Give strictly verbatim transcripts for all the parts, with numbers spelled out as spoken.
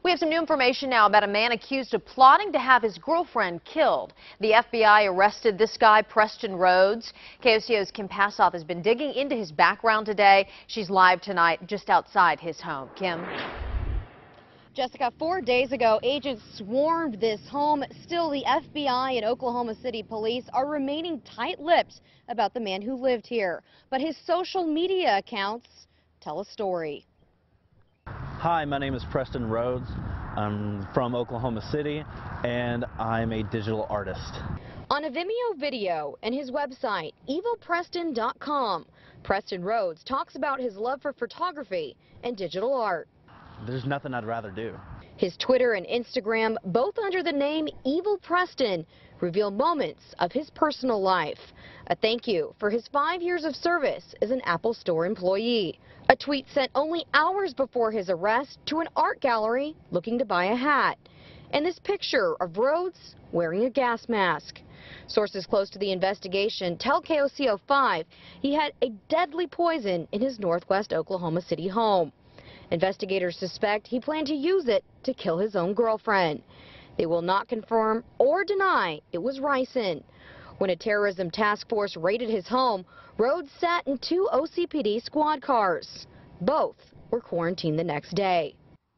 We have some new information now about a man accused of plotting to have his girlfriend killed. The F B I arrested this guy, Preston Rhoads. K O C O's Kim Passoff has been digging into his background today. She's live tonight just outside his home. Kim. Jessica, four days ago, agents swarmed this home. Still, the F B I and Oklahoma City police are remaining tight-lipped about the man who lived here. But his social media accounts tell a story. Hi, my name is Preston Rhoads. I'm from Oklahoma City, and I'm a digital artist. On a Vimeo video and his website, evil preston dot com, Preston Rhoads talks about his love for photography and digital art. There's nothing I'd rather do. His Twitter and Instagram, both under the name Evil Preston, reveal moments of his personal life. A thank you for his five years of service as an Apple Store employee. A tweet sent only hours before his arrest to an art gallery looking to buy a hat. And this picture of Rhoads wearing a gas mask. Sources close to the investigation tell K O C O five he had a deadly poison in his northwest Oklahoma City home. Investigators suspect he planned to use it to kill his own girlfriend. They will not confirm or deny it was ricin. When a terrorism task force raided his home, Rhoads sat in two O C P D squad cars. Both were quarantined the next day.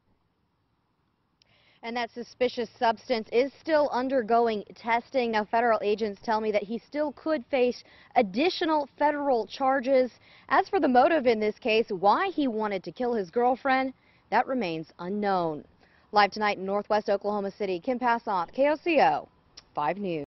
And that suspicious substance is still undergoing testing. Now, federal agents tell me that he still could face additional federal charges. As for the motive in this case, why he wanted to kill his girlfriend, that remains unknown. Live tonight in northwest Oklahoma City, Kim Passoff, K O C O five News.